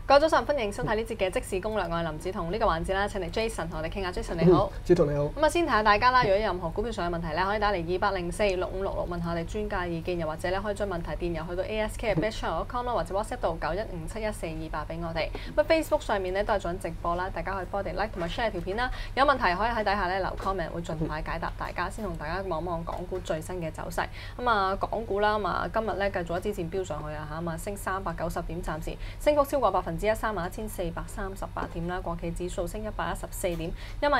各位早晨，歡迎收睇呢節嘅即時攻略，我係林子彤。呢個環節啦，請嚟 Jason 同我哋傾下。Jason 你好， 子彤你好。 咁啊，先提下大家啦，如果有任何股票上嘅問題咧，可以打嚟28046566問下我哋專家意見，又或者咧可以將問題電郵去到 ask@bestchannel.com 啦，或者 WhatsApp 到915711428俾我哋。咁 Facebook 上面咧都係做緊直播啦，大家可以幫我哋 like 同埋 share 條片啦。有問題可以喺底下咧留 comment， 會盡快解答大家。先同大家望望港股最新嘅走勢。咁啊，港股啦，咁啊今日咧繼續一支箭飆上去啊嚇，咁啊升390點，暫時升幅超過1%，31438點啦。國企指數升114點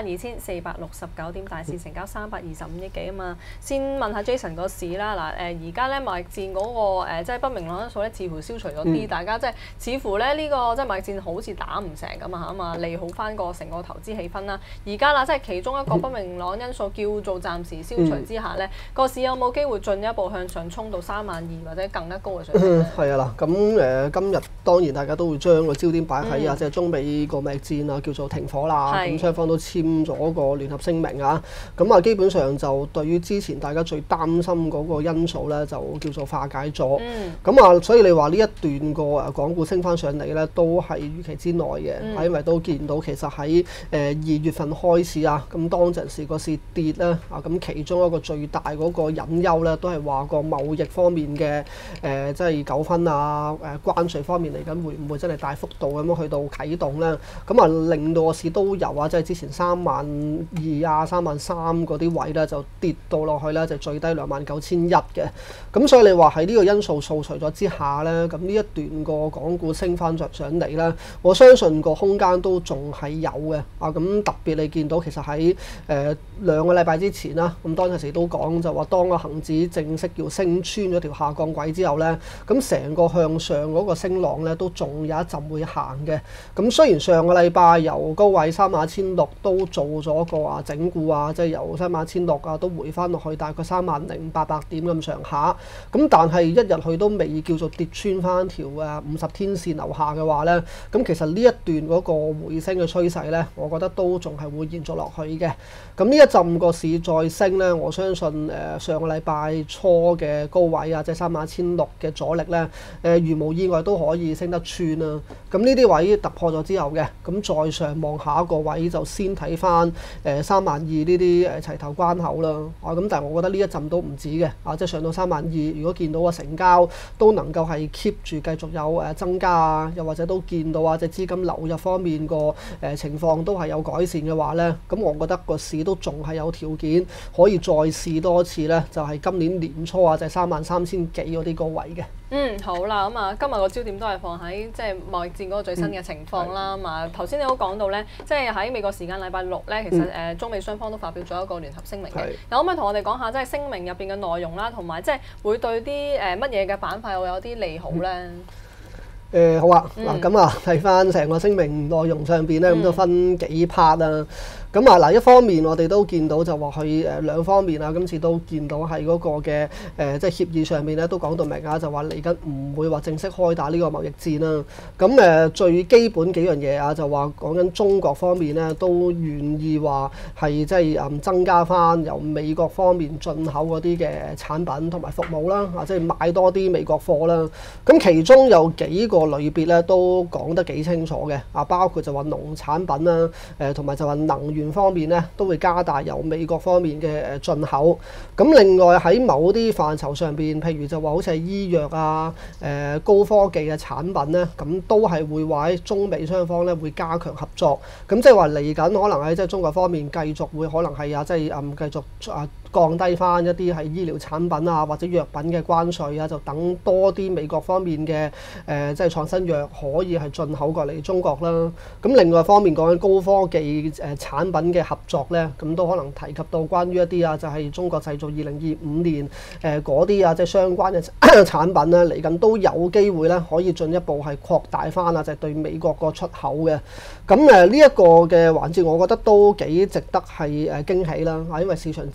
，12469點，大市成交325億幾啊嘛。先問下 Jason 個市啦，嗱而家咧貿易戰嗰個即係不明朗因素咧，似乎消除咗啲，大家即係似乎咧呢個即係貿易戰好似打唔成咁啊嚇嘛，利好翻個成個投資氣氛啦。而家啦，即係其中一個不明朗因素叫做暫時消除之下咧，個市有冇機會進一步向上衝到32000或者更加高嘅水平咧？ 係啊嗱，咁今日當然大家都會將個焦點擺喺即係中美個貿易戰啊，叫做停火啦。咁雙方都簽咗個聯合聲明啊。咁啊，基本上就對於之前大家最擔心嗰個因素咧，就叫做化解咗。咁啊，所以你話呢一段個港股升翻上嚟咧，都係預期之內嘅。因為都見到其實喺2月份開始啊，咁當陣時個市跌咧啊，咁其中一個最大嗰個隱憂咧，都係話個貿易方面嘅即係糾紛啊，關稅方面嚟緊會唔會真係大幅度咁樣去到啟動咧？咁啊，令到個市都由啊，即係之前32000啊、33000嗰啲位咧，就跌到落去咧，就最低29100嘅。咁所以你話喺呢個因素掃除咗之下咧，咁呢一段個港股升翻上嚟咧，我相信個空間都仲係有嘅。啊，咁特別你見到其實喺2個禮拜之前啦，咁當陣時都講就話當個恆指正式要升穿咗條下降軌之後咧，咁成個向上嗰個升浪咧都仲有一陣會行嘅。咁雖然上個禮拜由高位31600都做咗個整固啊，即係由31600啊都回翻落去大概30800點咁上下。咁但係一日佢都未叫做跌穿翻條50天線樓下嘅話咧，咁其實呢一段嗰個回升嘅趨勢咧，我覺得都仲係會延續落去嘅。咁呢一陣個市再升咧，我相信上個禮拜初嘅高位啊，即係31600嘅阻力咧，如無意外都可以升得穿啦。咁呢啲位突破咗之後嘅，咁再上望下一個位就先睇翻32000呢啲齊頭關口啦。咁但係我覺得呢一陣都唔止嘅，即係上到32000，如果見到個成交都能夠係 keep 住繼續有增加啊，又或者都見到即係資金流入方面個情況都係有改善嘅話咧，咁我覺得個市都仲係有條件可以再試多一次咧，就係今年年初啊，就係33000幾嗰啲高位嘅。 好啦，咁啊，今日個焦點都係放喺即係貿易戰嗰個最新嘅情況啦。咁啊，頭先你都講到咧，即係喺美國時間禮拜6咧，其實中美雙方都發表咗一個聯合聲明嘅。可唔可以同我哋講下即係聲明入邊嘅內容啦，同埋即係會對啲乜嘢嘅板塊會有啲利好咧？ 好啊，嗱咁啊，睇翻成個聲明內容上邊咧，咁都分幾 part 啦。咁啊嗱，一方面我哋都見到就話佢兩方面啊，今次都見到係嗰個嘅即係協議上面咧都講到明啊，就話嚟緊唔會話正式開打呢個貿易戰啦。咁最基本幾樣嘢啊，就話講緊中國方面咧都願意話係即係增加翻由美國方面進口嗰啲嘅產品同埋服務啦，即係買多啲美國貨啦。咁其中有幾個類別咧都講得幾清楚嘅，包括就話農產品啦，同埋就話能源方面咧都會加大由美國方面嘅進口。咁另外喺某啲範疇上邊，譬如就話好似係醫藥啊、高科技嘅產品咧，咁都係會話喺中美雙方咧會加強合作。咁即係話嚟緊可能喺即係中國方面繼續會可能係即係繼續降低翻一啲係醫療產品啊或者藥品嘅關稅啊，就等多啲美國方面嘅即係創新藥可以係進口過嚟中國啦。咁另外方面講緊高科技產品嘅合作咧，咁都可能提及到關於一啲就係中國製造2025年嗰啲即係相關嘅產品咧，嚟緊都有機會咧可以進一步係擴大翻就係對美國個出口嘅。咁呢一個嘅環節，我覺得都幾值得係驚喜啦。因為市場之前第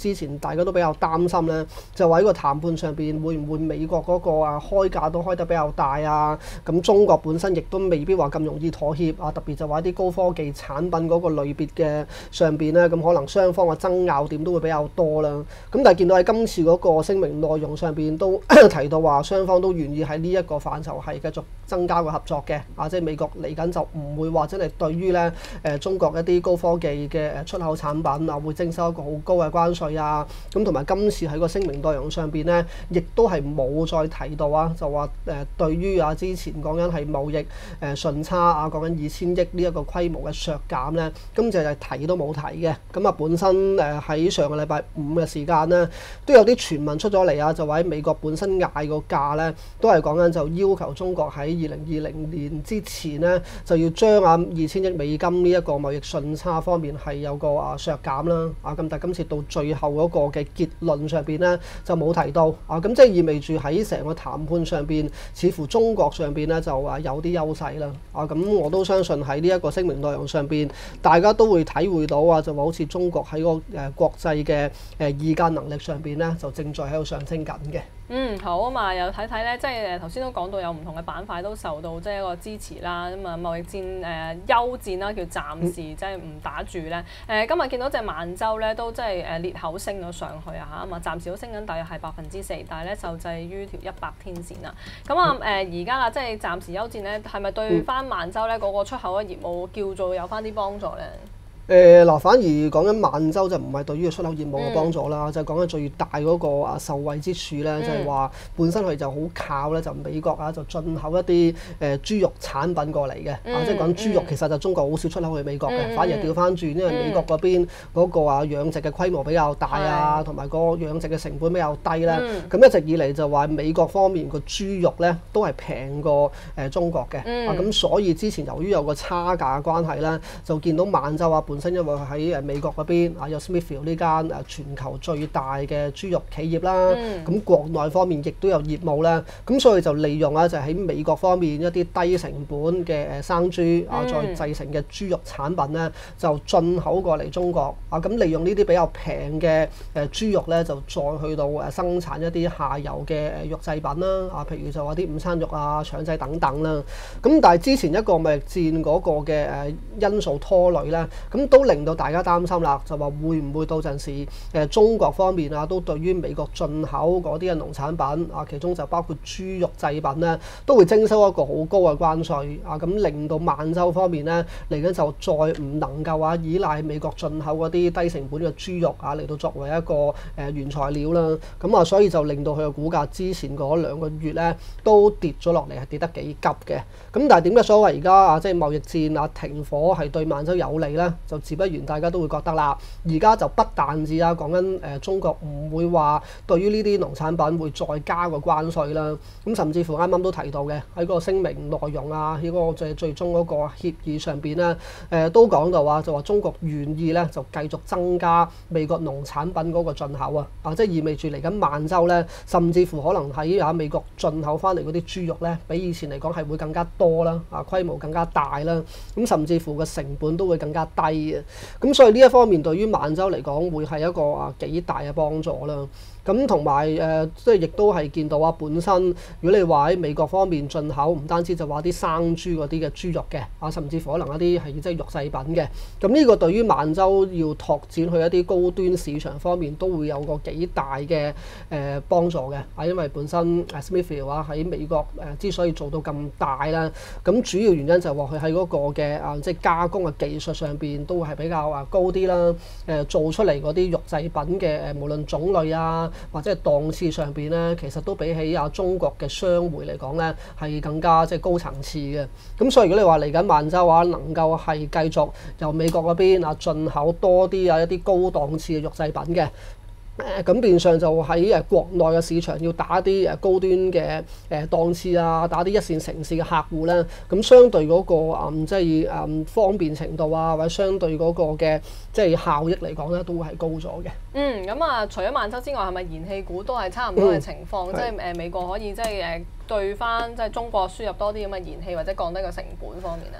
大家都比較擔心咧，就話喺個談判上邊會唔會美國嗰個開價都開得比較大啊？咁中國本身亦都未必話咁容易妥協啊，特別就話啲高科技產品嗰個類別嘅上邊咧，咁可能雙方嘅爭拗點都會比較多啦。咁但係見到喺今次嗰個聲明內容上邊都提到話，雙方都願意喺呢一個範疇係繼續增加個合作嘅，即係美國嚟緊就唔會話真係對於咧中國一啲高科技嘅出口產品會徵收一個好高嘅關稅啊。咁同埋今次喺個聲明內容上邊咧，亦都係冇再提到就話對於之前講緊係貿易順差講緊2000億呢一個規模嘅削減咧，今次係提都冇提嘅。咁本身喺上個禮拜五嘅時間咧，都有啲傳聞出咗嚟就話喺美國本身嗌個價咧，都係講緊就要求中國喺2020年之前咧，就要將2000億美金呢一個貿易順差方面係有個削減啦。咁但係今次到最後嗰個嘅結論上邊咧，就冇提到咁即係意味住喺成個談判上邊，似乎中國上邊咧就有啲優勢啦。咁我都相信喺呢一個聲明內容上邊，大家都會體會到就話好似中國喺個國際嘅議價能力上邊咧，就正在喺度上升緊嘅。 好啊嘛，又睇睇咧，即係頭先都講到有唔同嘅板塊都受到即係一個支持啦。咁貿易戰休戰啦，叫暫時即係唔打住咧。今日見到隻萬洲咧都即係裂口升咗上去嚇，咁暫時都升緊，大約係4%，但係咧受制於條100天線啦。咁而家啦，即係暫時休戰咧，係咪對翻萬洲咧嗰個出口嘅業務叫做有翻啲幫助咧？ 反而講緊萬洲就唔係對於個出口業務嘅幫助啦，就係講緊最大嗰個受惠之處咧，就係話本身佢就好靠咧，就美國就進口一啲豬肉產品過嚟嘅，即係講豬肉其實就中國好少出口去美國嘅，反而調翻轉，因為美國嗰邊嗰個養殖嘅規模比較大同埋個養殖嘅成本比較低咧，咁一直以嚟就話美國方面個豬肉咧都係平過中國嘅，咁所以之前由於有個差價嘅關係咧，就見到萬洲本身因為喺美國嗰邊有 Smithfield 呢間全球最大嘅豬肉企業啦，咁國內方面亦都有業務啦，咁所以就利用就喺美國方面一啲低成本嘅生豬再製成嘅豬肉產品咧，就進口過嚟中國咁利用呢啲比較平嘅豬肉咧，就再去到生產一啲下游嘅肉製品啦，譬如就話啲午餐肉腸仔等等啦。咁但係之前一個貿易戰嗰個嘅因素拖累咧，咁都令到大家擔心啦，就話會唔會到陣時中國方面都對於美國進口嗰啲嘅農產品其中就包括豬肉製品咧，都會徵收一個好高嘅關稅咁令到萬洲方面咧嚟緊就再唔能夠依賴美國進口嗰啲低成本嘅豬肉嚟到作為一個原材料啦。咁所以就令到佢嘅股價之前嗰2個月咧都跌咗落嚟，係跌得幾急嘅。咁但係點解所謂而家即係貿易戰停火係對萬洲有利咧？就自不然大家都會覺得啦，而家就不但止講緊中國唔會話對於呢啲農產品會再加個關稅啦，咁甚至乎啱啱都提到嘅喺個聲明內容喺個最終嗰個協議上邊咧，都講到就話中國願意咧就繼續增加美國農產品嗰個進口即係意味住嚟緊萬洲咧，甚至乎可能喺美國進口翻嚟嗰啲豬肉咧，比以前嚟講係會更加多啦，規模更加大啦，咁甚至乎個成本都會更加低嘅，咁所以呢一方面對於萬洲嚟講會係一個幾大嘅幫助啦。咁同埋即係亦都係見到本身如果你話喺美國方面進口，唔單止就話啲生豬嗰啲嘅豬肉嘅甚至乎可能一啲係即係肉製品嘅。咁呢個對於萬洲要拓展去一啲高端市場方面，都會有個幾大嘅幫助嘅。因為本身 Smithfield 喺美國之所以做到咁大啦，咁主要原因就係話佢喺嗰個嘅即係加工嘅技術上邊都係比較高啲啦。做出嚟嗰啲肉製品嘅無論種類或者係檔次上邊咧，其實都比起中國嘅商會嚟講咧，係更加即係高層次嘅。咁所以如果你話嚟緊萬洲能夠係繼續由美國嗰邊進口多啲一啲高檔次嘅肉製品嘅。咁變相就喺國內嘅市場要打啲高端嘅檔次打啲一線城市嘅客戶咧，咁相對嗰個即係方便程度或者相對嗰個嘅即係效益嚟講咧，都會係高咗嘅。 咁除咗萬洲之外，係咪燃氣股都係差唔多嘅情況？即係美國可以即係對翻即係中國輸入多啲咁嘅燃氣，或者降低個成本方面咧？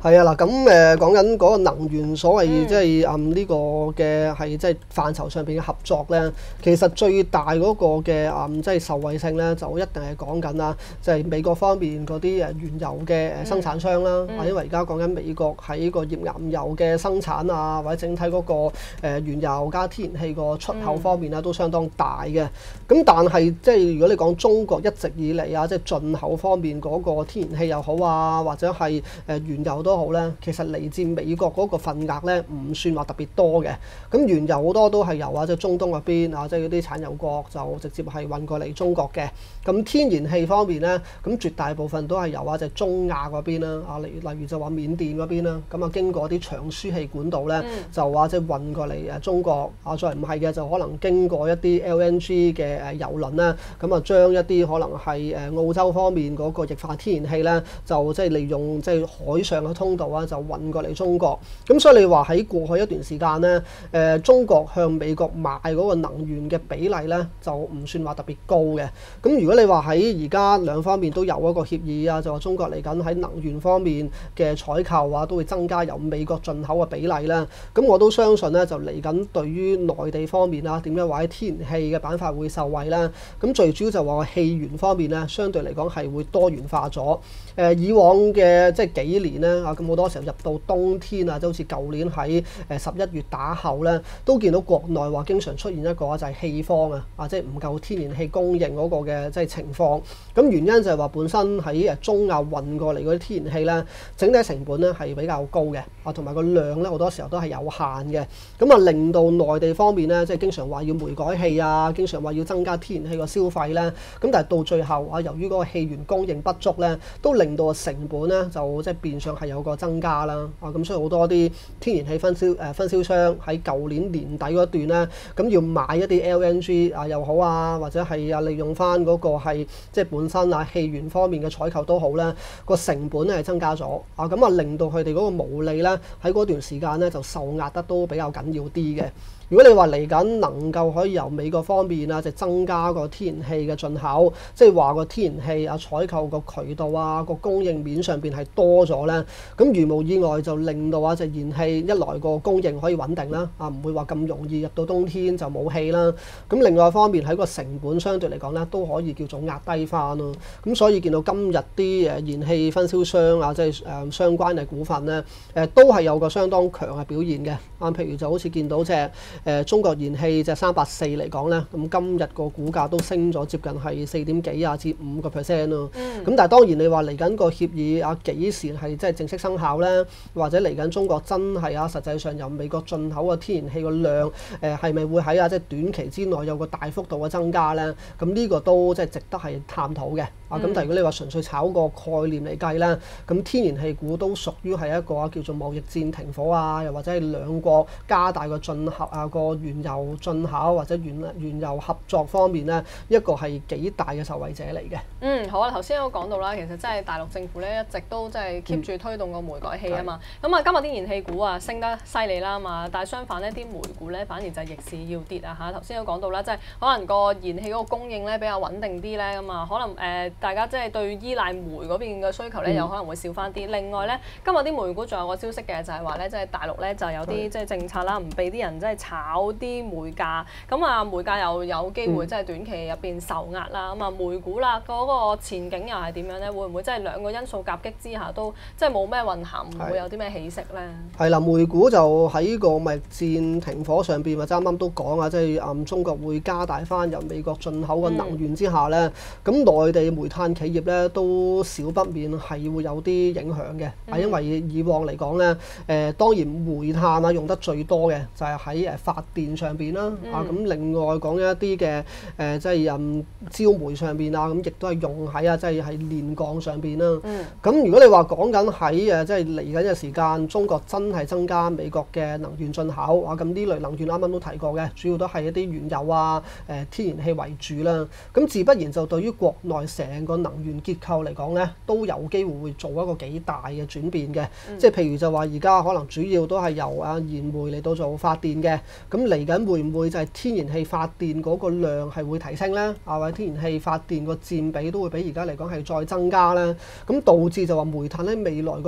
係啊，嗱咁講緊嗰個能源所謂即係呢個嘅係即係範疇上邊嘅合作咧，其實最大嗰個嘅即係受惠性咧，就一定係講緊啦，就係美國方面嗰啲原油嘅生產商啦，因為而家講緊美國喺個頁岩油嘅生產啊，或者整體嗰個原油加天然氣個出口方面咧，都相當大嘅。咁但係即係如果你講中國一直以嚟啊，即係進口方面嗰個天然氣又好啊，或者係原油都好咧，其實嚟自美國嗰個份額咧唔算話特別多嘅。咁原油好多都係由即係中東嗰邊啊，即係嗰啲產油國就直接係運過嚟中國嘅。咁天然氣方面咧，咁絕大部分都係由即係中亞嗰邊啦，啊例如就話緬甸嗰邊啦，咁啊經過啲長輸氣管道咧，就話即係運過嚟中國啊，再唔係嘅就可能經過一啲 LNG 嘅油輪啦，咁啊將一啲可能係澳洲方面嗰個液化天然氣咧，就即係利用即係海上嘅通道啊，就運過嚟中國。咁所以你話喺過去一段時間咧，中國向美國賣嗰個能源嘅比例咧，就唔算話特別高嘅。咁如果你話喺而家兩方面都有一個協議啊，就話中國嚟緊喺能源方面嘅採購啊，都會增加由美國進口嘅比例啦。咁我都相信咧，就嚟緊對於內地方面啦，點樣話喺天然氣嘅板塊會受惠啦。咁最主要就話個氣源方面咧，相對嚟講係會多元化咗。以往嘅即係幾年咧啊，咁好多時候入到冬天啊，就好似舊年喺11月打後咧，都見到國內話經常出現一個就係氣荒啊，即係唔夠天然氣供應嗰個嘅即係情況。咁原因就係話本身喺中亞運過嚟嗰啲天然氣咧，整體成本咧係比較高嘅啊，同埋個量咧好多時候都係有限嘅。咁啊令到內地方面咧，即係經常話要煤改氣啊，經常話要增加天然氣個消費咧。咁但係到最後啊，由於嗰個氣源供應不足咧，都令到個成本咧就即係變相係有個增加啦。啊咁所以好多啲天然氣分銷商喺舊年年底嗰段咧，咁要買一啲 LNG 啊又好啊，或者係利用翻嗰個係即係本身啊氣源方面嘅採購都好咧，個成本咧係增加咗啊，咁啊令到佢哋嗰個毛利咧喺嗰段時間咧就受壓得都比較緊要啲嘅。如果你話嚟緊能夠可以由美國方面啊，就增加個天然氣嘅進口，即係話個天然氣啊採購個渠道啊個供應面上邊係多咗咧，咁如無意外就令到就燃氣一來個供應可以穩定啦，啊唔會話咁容易入到冬天就冇氣啦。咁另外一方面喺個成本相對嚟講咧都可以叫做壓低翻咯。咁所以見到今日啲燃氣分銷商啊，即係相關嘅股份咧，都係有個相當強嘅表現嘅。啊，譬如就好似見到中國燃氣隻384嚟講咧，咁今日個股價都升咗接近係4點幾啊至5% 咯。咁但係當然你話嚟緊個協議啊幾時係即係正式生效咧，或者嚟緊中國真係實際上由美國進口嘅天然氣個量係咪會喺即係短期之內有個大幅度嘅增加咧？咁呢個都即係值得係探討嘅。啊咁但係如果你話純粹炒個概念嚟計咧，咁天然氣股都屬於係一個叫做貿易戰停火啊，又或者係兩國加大個進口個原油進口或者原油合作方面咧，一個係幾大嘅受惠者嚟嘅。 好啊，頭先都講到啦，其實真係大陸政府咧一直都即係 keep 住推動個煤改氣啊嘛。咁今日啲燃氣股啊升得犀利啦嘛，但係相反呢啲煤股咧反而就係逆市要跌啊嚇。頭先都講到啦，即係可能個燃氣嗰個供應咧比較穩定啲咧咁啊，可能大家即係對依賴煤嗰邊嘅需求咧有可能會少翻啲。另外咧，今日啲煤股仲有個消息嘅就係話咧，即係大陸咧就有啲即係政策啦，唔俾啲人即係炒啲煤價，咁啊煤價又有機會即係短期入邊受壓啦。咁啊煤股啦嗰個前景又係點樣咧？會唔會即係兩個因素夾擊之下都即係冇咩運行，唔會有啲咩起色咧？ 係啦，煤股就喺個貿易戰停火上邊，或者啱啱都講啊，即係中國會加大翻由美國進口嘅能源之下咧，咁內地煤炭企業咧都少不免係會有啲影響嘅。因為以往嚟講咧，當然煤炭用得最多嘅就係喺發電上邊啦。咁另外講一啲嘅即係焦煤上邊啊，咁亦都係用喺即係煉鋼上邊啦。咁如果你話講緊喺即係嚟緊嘅時間，中國真係增加美國嘅能源進口啊，咁呢類能源啱啱都提過嘅，主要都係一啲原油啊、天然氣為主啦。咁自不然就對於國內成個能源結構嚟講咧，都有機會會做一個幾大嘅轉變嘅。即係譬如就話而家可能主要都係由燃煤嚟到做發電嘅，咁嚟緊會唔會就係天然氣發電嗰個量係會提升咧？或者天然氣發電個佔比都會比而家嚟講係再增加咧？咁導致就話煤炭喺未來嗰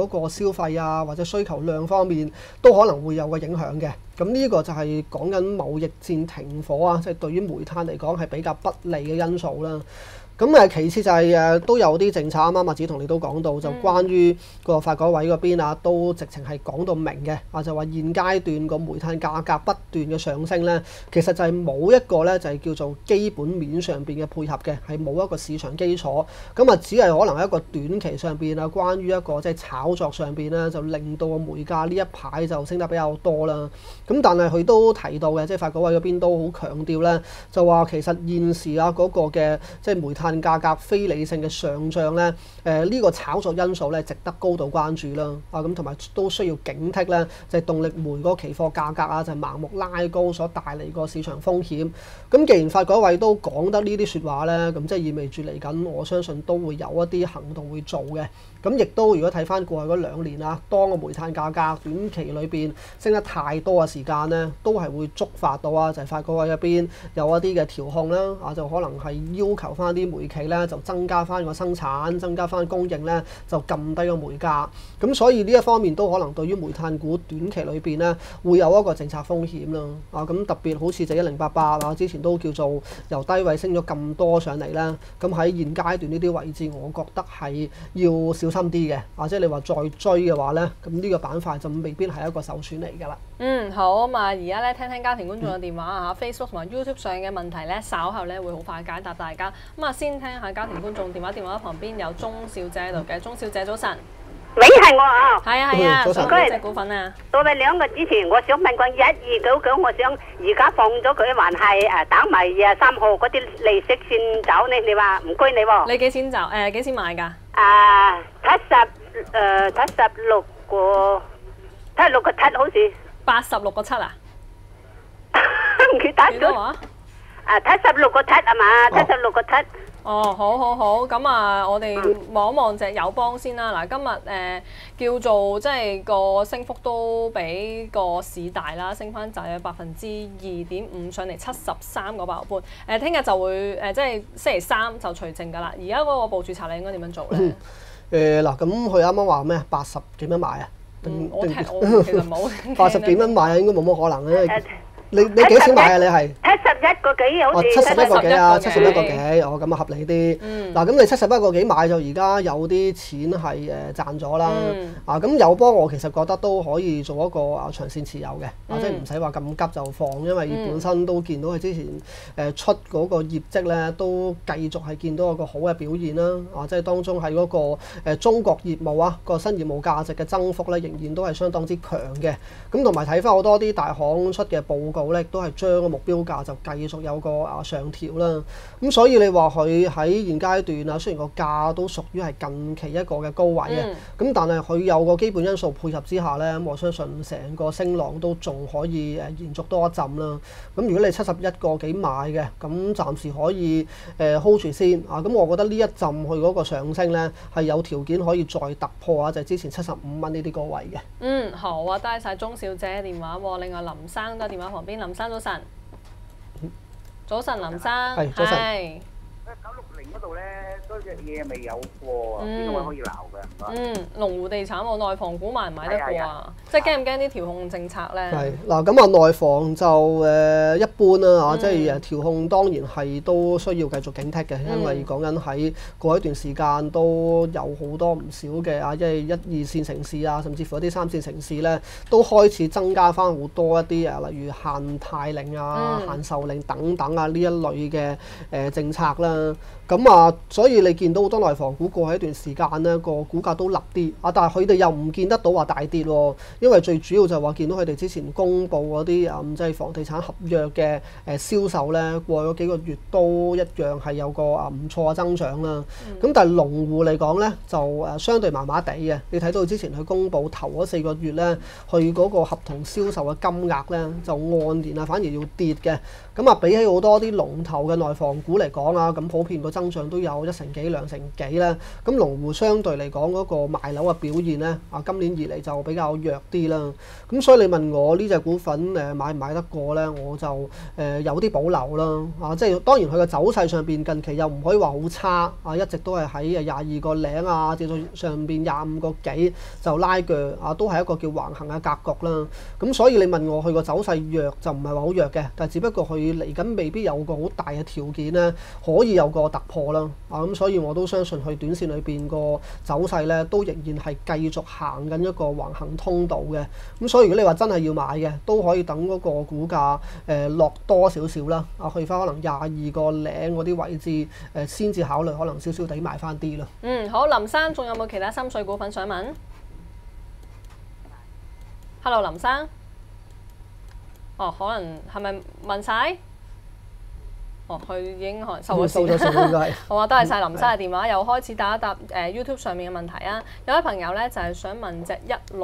嗰個消費啊或者需求量方面都可能會有個影響嘅。咁呢個就係講緊貿易戰停火啊，即係對於煤炭嚟講係比較不利嘅因素啦。咁其次就係都有啲政策，啱啱麥子同你都講到，就關於個發改委嗰邊啊，都直情係講到明嘅，就話現階段個煤炭價格不斷嘅上升咧，其實就係冇一個咧就係叫做基本面上邊嘅配合嘅，係冇一個市場基礎，咁啊只係可能一個短期上邊啊，關於一個即係炒作上邊咧，就令到個煤價呢一排就升得比較多啦。咁但係佢都提到嘅，即係發改委嗰邊都好強調咧，就話其實現時啊嗰個嘅即係煤炭價格非理性嘅上漲咧，呢個炒作因素咧值得高度關注啦。咁同埋都需要警惕咧，就係動力煤嗰個期貨價格啊，就係盲目拉高所帶嚟個市場風險。咁既然發改委都講得呢啲説話咧，咁即係意味住嚟緊，我相信都會有一啲行動會做嘅。咁亦都如果睇翻過去嗰2年啊，當個煤炭價格短期裏邊升得太多嘅時間咧，都係會觸發到啊，就係發改委入邊有一啲嘅調控啦，就可能係要求翻啲煤企咧就增加翻個生產，增加翻供應咧，就撳低個煤價。咁所以呢一方面都可能對於煤炭股短期裏邊咧會有一個政策風險啦。咁特別好似就1088啊，之前都叫做由低位升咗咁多上嚟啦。咁喺現階段呢啲位置，我覺得係要小心啲嘅。即係你話再追嘅話咧，咁呢個板塊就未必係一個首選嚟㗎啦。 好啊嘛，而家咧聽聽家庭觀眾嘅電話啊，Facebook 同埋 YouTube 上嘅問題咧，稍後咧會好快解答大家。先聽下家庭觀眾電話旁邊有鐘小姐喺度嘅，鐘小姐早晨。 喂，係我啊。 係啊， 早晨。 想買隻股份啊？ 到你2個之前，我想問過1299，我想而家放咗佢，還係等埋3號嗰啲利息先走呢？你話唔該你喎。 你幾錢走？幾錢買㗎 ？76個7好似。 86個7啊？ 唔記得咗。 幾多話 ？76個7啊嘛，76個7。 好，咁我哋望一望隻友邦先啦。嗱，今日叫做即係個升幅都比個市大啦，升翻就有2.5%上嚟73個8毫半。聽日就會即係星期3就除淨㗎啦。而家嗰個部署策略應該點樣做咧？ 嗱，咁佢啱啱話咩80幾蚊買啊？ 我其實冇 80幾蚊買啊，應該冇乜可能咧。你幾錢買啊？你係 71個幾好似。 71個幾啊？71個幾，咁合理啲。嗱，咁你71個幾買就而家有啲錢係賺咗啦。咁友邦我其實覺得都可以做一個長線持有嘅，即係唔使話咁急就放，因為本身都見到佢之前出嗰個業績咧，都繼續係見到一個好嘅表現啦。即係當中喺嗰個中國業務啊，個新業務價值嘅增幅咧，仍然都係相當之強嘅。咁同埋睇翻好多啲大行出嘅報告咧，都係將個目標價就繼續有個上調啦。咁所以你話佢喺現階段啊，雖然個價都屬於係近期一個嘅高位嘅，咁但係佢有個基本因素配合之下咧，我相信成個升浪都仲可以延續多一陣啦。咁如果你71個幾買嘅，咁暫時可以hold 住先啊。咁我覺得呢一陣佢嗰個上升咧係有條件可以再突破啊，就係之前75蚊呢啲高位嘅。 好啊，多謝鐘小姐電話喎。另外林生都喺電話旁邊，林生早晨。早晨，林生。 係早晨。 960嗰度咧，嗰隻嘢未有過啊，邊個位可以撈嘅？ 龍湖地產喎，內房股買唔買得過啊？即係驚唔驚啲調控政策咧？ 係嗱，咁內房就一般啦，即係調控當然係都需要繼續警惕嘅，因為講緊喺過一段時間都有好多唔少嘅即係1、2線城市啊，甚至乎一啲3線城市咧，都開始增加翻好多一啲例如限貸令啊、限售令等等啊呢一類嘅政策啦。咁所以你見到好多內房股過去一段時間呢個股價都立啲但係佢哋又唔見得到話大跌喎，因為最主要就係話見到佢哋之前公布嗰啲即係房地產合約嘅銷售呢，過咗幾個月都一樣係有個唔錯嘅增長啦。咁但係龍湖嚟講呢，就相對麻麻地嘅。你睇到之前佢公布頭嗰4個月呢，佢嗰個合同銷售嘅金額呢，就按年反而要跌嘅。咁比起好多啲龍頭嘅內房股嚟講咁普遍個增長都有1成幾兩成幾咧。咁龍湖相對嚟講嗰個賣樓嘅表現咧，今年以嚟就比較弱啲啦。咁所以你問我呢隻股份買唔買得過咧，我就有啲保留啦。即係當然佢嘅走勢上邊近期又唔可以話好差一直都係喺22個零至到上邊25個幾就拉鋸都係一個叫橫行嘅格局啦。咁所以你問我佢個走勢弱就唔係話好弱嘅，但係只不過佢嚟緊未必有個好大嘅條件咧，可以有個突破啦。咁所以我都相信佢短線裏邊個走勢咧，都仍然係繼續行緊一個橫行通道嘅。咁所以如果你話真係要買嘅，都可以等嗰個股價落多少少啦，去翻可能22個零嗰啲位置先至考慮可能少少地買翻啲啦。 好，林生仲有冇其他心水股份想問？Hello， 林生。可能係咪問晒？佢已經可能收咗線啦。好啊，多謝晒林生嘅電話，又開始答一答YouTube 上面嘅問題啊。有位朋友咧就係想問隻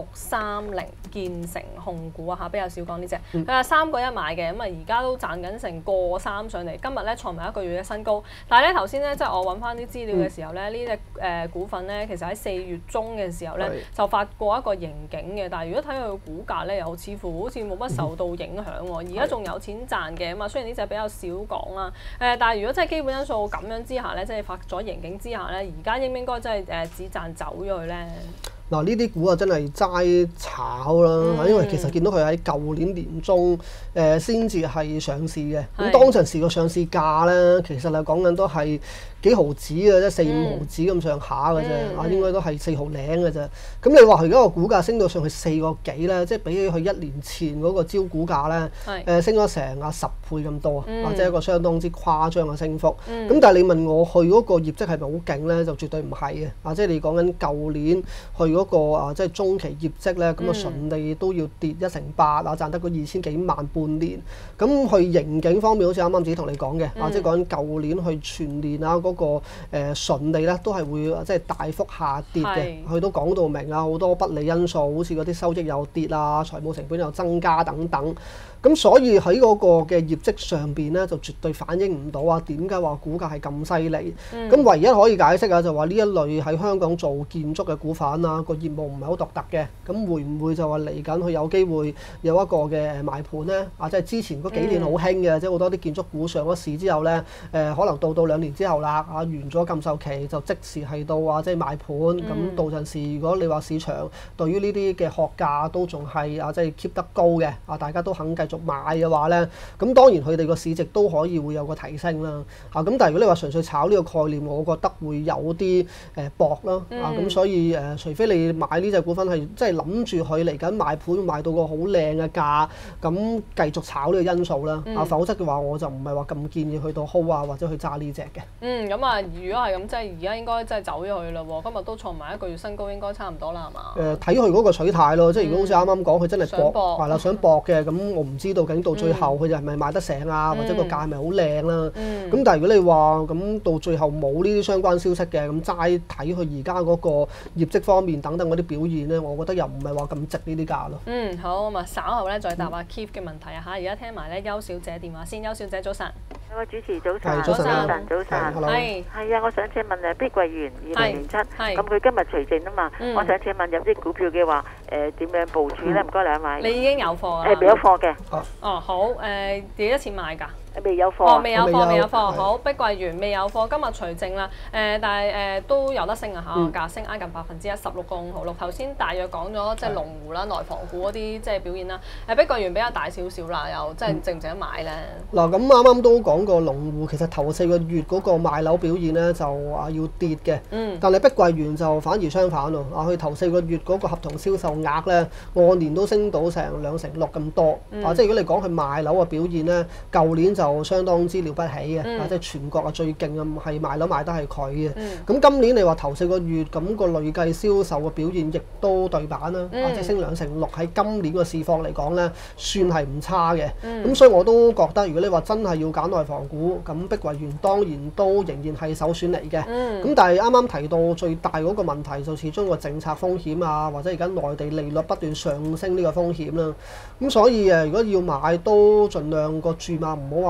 1630建成控股啊，比較少講呢隻。佢係3個1買嘅，咁而家都賺緊成個3上嚟，今日咧創埋1個月嘅新高。但係咧頭先咧即係我揾翻啲資料嘅時候咧，呢隻股份咧其實喺4月中嘅時候咧就發過一個盈警嘅，但係如果睇佢個股價咧又似乎好似冇乜受到影響喎。而家仲有錢賺嘅咁啊，雖然呢隻比較少講啦。但係如果真係基本因素咁樣之下咧，即係發咗盈警之下咧，而家應唔應該真係止賺走咗去咧？ 呢啲股真係齋炒啦，因為其實見到佢喺舊年年中先至係上市嘅，咁當陣時個上市價咧，其實係講緊都係幾毫子嘅啫，4、5毫子咁上下嘅啫，應該都係4毫零嘅啫。咁你話佢而家個股價升到上去4個幾咧，即係比起佢1年前嗰個招股價咧，升咗成10倍咁多，即係一個相當之誇張嘅升幅。咁但係你問我佢嗰個業績係咪好勁咧？就絕對唔係嘅。即係你講緊舊年佢嗰個即係中期業績咧，咁純利都要跌1成8賺得個2000幾萬半年。咁佢盈警方面，好似啱啱自己同你講嘅，即係講緊舊年佢全年嗰個純利咧都係會即係大幅下跌嘅。佢都講到明好多不利因素，好似嗰啲收益又跌財務成本又增加等等。咁所以喺嗰個嘅業績上邊咧，就絕對反映唔到點解話股價係咁犀利。咁唯一可以解釋就話呢一類喺香港做建築嘅股份個業務唔係好獨特嘅。咁會唔會就話嚟緊佢有機會有一個嘅賣盤咧？即係之前嗰幾年好興嘅，即係好多啲建築股上咗市之後咧，可能到2年之後啦，完咗禁售期就即時係到即係賣盤。咁到陣時，如果你話市場對於呢啲嘅殼價都仲係即係 keep 得高嘅，大家都肯繼續買嘅話咧，咁當然佢哋個市值都可以會有個提升啦。咁但係如果你話純粹炒呢個概念，我覺得會有啲薄啦。咁所以除非你買呢隻股份係即係諗住佢嚟緊賣盤賣到個好靚嘅價，咁繼續炒呢個因素啦。否則嘅話，我就唔係話咁建議去到 hold 或者去揸呢隻嘅。 咁啊，如果係咁，即係而家應該真係走咗去啦喎。今日都創埋1個月新高，應該差唔多啦，係嘛？睇佢嗰個取態咯，即係如果好似啱啱講，佢真係搏係啦，想搏嘅，咁我唔知道究竟到最後佢就係咪賣得成或者個價係咪好靚啦？咁但係如果你話咁到最後冇呢啲相關消息嘅，咁齋睇佢而家嗰個業績方面等等嗰啲表現咧，我覺得又唔係話咁值呢啲價咯。 好咁啊，稍後咧再答阿 Keith 嘅問題而家聽埋咧邱小姐電話先。邱小姐早晨。 各位主持早晨。 早晨。 係啊，我想請問碧桂園2007，咁佢今日除淨啊嘛，我想請問入啲股票嘅話，點樣部署咧？唔該兩位。 你已經有貨啊？ 未有貨嘅。 好，幾多錢買㗎？ 未有貨。 未有貨。好，碧桂園未有貨，今日除淨啦。但係都有得升啊嚇，價升挨近1%，16個5毫6。頭先大約講咗即係龍湖啦、內房股嗰啲即係表現啦。碧桂園比較大少少啦，又即係值唔值得買咧？ 嗱，咁啱啱都講過龍湖，其實頭4個月嗰個賣樓表現咧就要跌嘅。但係碧桂園就反而相反喎。佢頭4個月嗰個合同銷售額咧，按年都升到成2成6咁多。即係如果你講佢賣樓嘅表現咧，舊年就相當之了不起嘅，即係全國最勁啊，係賣樓賣得係佢嘅。咁今年你話頭4個月咁個累計銷售嘅表現亦都對版啦，即係升2成6，喺今年個市況嚟講咧，算係唔差嘅。咁所以我都覺得，如果你話真係要揀內房股，咁碧桂園當然都仍然係首選嚟嘅。咁但係啱啱提到最大嗰個問題，就始終個政策風險或者而家內地利率不斷上升呢個風險啦。咁所以如果要買都盡量個注碼唔好話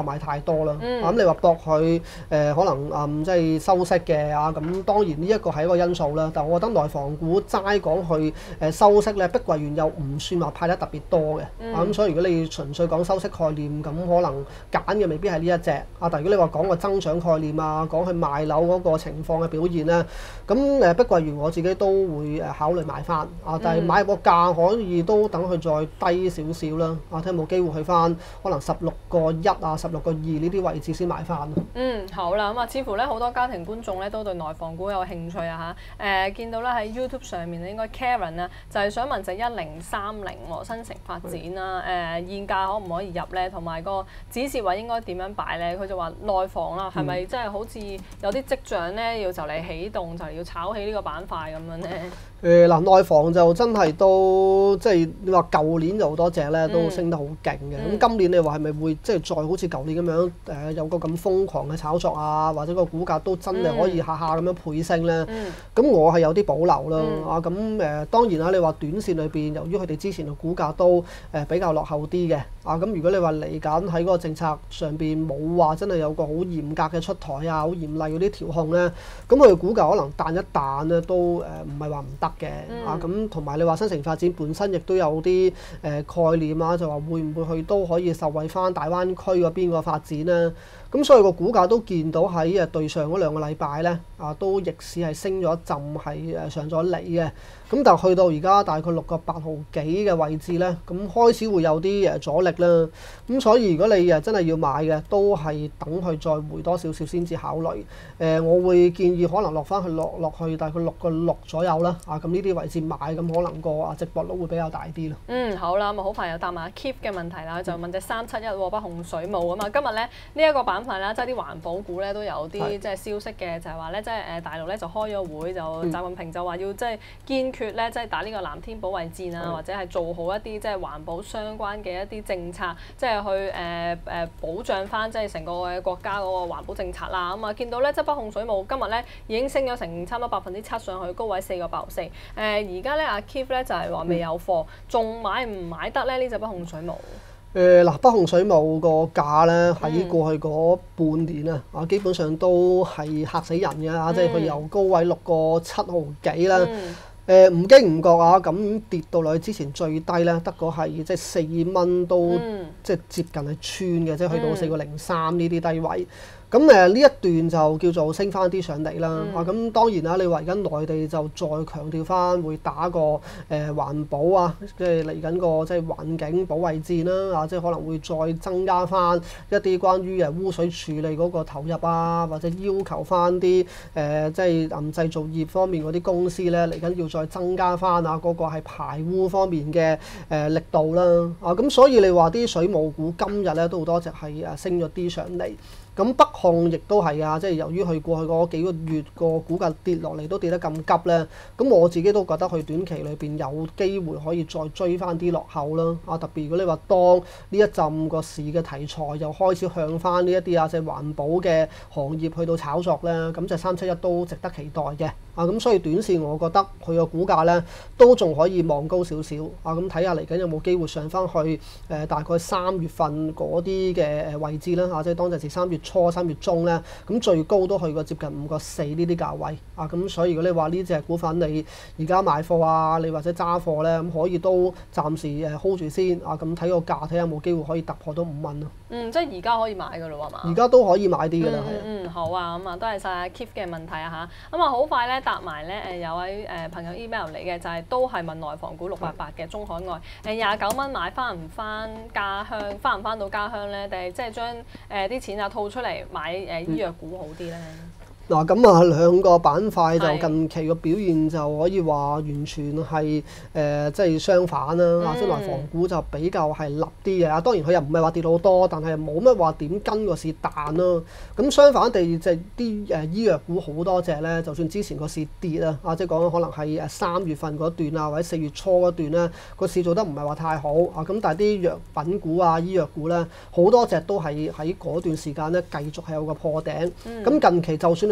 話買太多啦。咁你話博佢可能即係收息嘅啊，咁當然呢一個係一個因素啦。但係我覺得內房股齋講去收息咧，碧桂園又唔算話派得特別多嘅。咁所以如果你純粹講收息概念，咁可能揀嘅未必係呢一隻啊。但係如果你話講個增長概念啊，講佢賣樓嗰個情況嘅表現咧，咁碧桂園我自己都會考慮買翻啊。但係買個價可以都等佢再低少少啦。啊，睇有冇機會去翻可能16.1啊、16.2呢啲位置先買翻。 好啦，咁啊，似乎咧好多家庭觀眾咧都對內房股有興趣啊嚇。見到咧喺 YouTube 上面咧，應該 Karen 啊，就係想問就1030新城發展啦。現價可唔可以入咧？同埋個指示位應該點樣擺咧？佢就話內房啦，係咪真係好似有啲跡象咧，要就嚟起動，就嚟要炒起呢個板塊咁樣咧？ 內房就真係都即係你話舊年就好多隻咧都升得好勁嘅。咁今年你話係咪會即係再好似舊年咁樣有個咁瘋狂嘅炒作啊，或者個股價都真係可以下下咁樣倍升咧？咁我係有啲保留啦。咁當然啦，你話短線裏邊，由於佢哋之前嘅股價都比較落後啲嘅。咁如果你話嚟緊喺嗰個政策上邊冇話真係有個好嚴格嘅出台啊，好嚴厲嗰啲調控咧，咁佢嘅股價可能彈一彈咧都唔係話唔得嘅。咁同埋你話新城發展本身亦都有啲概念啊，就話會唔會佢都可以受惠翻大灣區嗰邊個發展咧？咁所以個股價都見到喺對上嗰2個禮拜咧，都逆市係升咗一陣，係上咗嚟嘅。咁但係去到而家大概6.8毫幾嘅位置咧，咁開始會有啲阻力啦。咁所以如果你真係要買嘅，都係等佢再回多少少先至考慮。我會建議可能落翻去落去大概6.6左右啦。咁呢啲位置買，咁可能個值博率會比較大啲咯。 好啦，咁啊好快又答埋 Keith 嘅問題啦，就問隻371北控水務啊嘛。今日咧呢一個板塊啦，即係啲環保股咧都有啲即係消息嘅，就係話咧即係大陸咧就開咗會，就習近平就話要即係堅決咧即係打呢個藍天保衛戰啊，或者係做好一啲即係環保相關嘅一啲政策，即係去保障翻即係成個國家嗰個環保政策啦。咁啊見到咧即係北控水務今日咧已經升咗成差唔多7%上去，高位4.84。而家咧阿 Keith 咧就係話未有貨，仲買唔買得咧呢隻北控水務？ 北控水務個價咧喺過去嗰半年啊，基本上都係嚇死人嘅。即係佢由高位6.7毫幾啦。唔經唔覺咁跌到落去之前最低咧，得個係即係4蚊都即係接近係穿嘅，即係去到4.03呢啲低位。咁呢一段就叫做升翻啲上嚟啦。咁當然啦，你話而家內地就再強調翻會打個環保啊，即係嚟緊個即係環境保衛戰啦。即係可能會再增加翻一啲關於污水處理嗰個投入啊，或者要求翻啲即係製造業方面嗰啲公司咧嚟緊要再增加翻嗰個係排污方面嘅力度啦。咁所以你話啲水務股今日咧都好多隻係升咗啲上嚟。咁北控亦都係即係由於佢過去嗰幾個月個股價跌落嚟都跌得咁急咧，咁我自己都覺得佢短期裏邊有機會可以再追翻啲落後啦。特別如果你話當呢一陣個市嘅題材又開始向翻呢一啲即係環保嘅行業去到炒作咧，咁就371都值得期待嘅。咁所以短線我覺得佢個股價咧都仲可以望高少少。咁睇下嚟緊有冇機會上翻去大概3月份嗰啲嘅位置啦。即係當陣時3月初3月中咧，咁最高都去過接近5.4呢啲價位。咁所以如果你話呢隻股份你而家買貨你或者揸貨咧，咁可以都暫時hold 住先。咁睇個價，睇下有冇機會可以突破到5蚊咯。 即係而家可以買㗎咯嘛？ 而家都可以買啲㗎啦， 好啊，咁多謝晒阿 Keith 嘅問題啊嚇。咁好快咧答埋咧有位朋友 email 嚟嘅，就係都係問內房股688嘅中海外29蚊買翻唔翻家鄉，翻唔翻到家鄉咧？定係即係將啲錢套出嚟買醫藥股好啲咧？ 咁兩個板塊就近期個表現就可以話完全係即係相反啦。即係內房股就比較係立啲嘅。當然佢又唔係話跌好多，但係冇乜話點跟個市彈咯。咁相反地，即係啲醫藥股好多隻咧，就算之前個市跌即係講可能係3月份嗰段或者4月初嗰段咧，個市做得唔係話太好咁但係啲藥品股醫藥股咧，好多隻都係喺嗰段時間咧繼續係有個破頂。咁近期就算你哋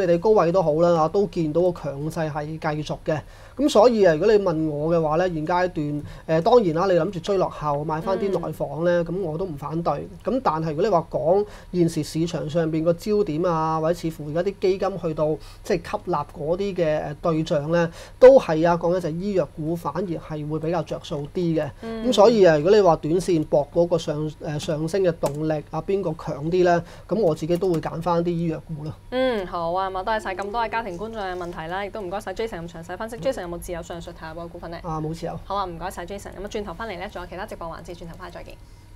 地高位都好啦，都見到個強勢係繼續嘅。咁所以如果你問我嘅話咧，現階段當然啦，你諗住追落後買翻啲內房咧，咁我都唔反對。咁但係如果你話講現時市場上邊個焦點啊，或者似乎而家啲基金去到即係吸納嗰啲嘅對象咧，都係講緊就係醫藥股反而係會比較着數啲嘅。咁所以如果你話短線搏嗰個上升嘅動力邊個強啲咧，咁我自己都會揀翻啲醫藥股咯。 好啊，多謝晒咁多位家庭觀眾嘅問題啦，亦都唔該晒 Jason 咁詳細分析。Jason 有冇持有上述提及嘅股份呢？ 冇持有。 好啊，唔該晒 Jason。咁轉頭翻嚟咧，仲有其他直播環節，轉頭翻嚟再見。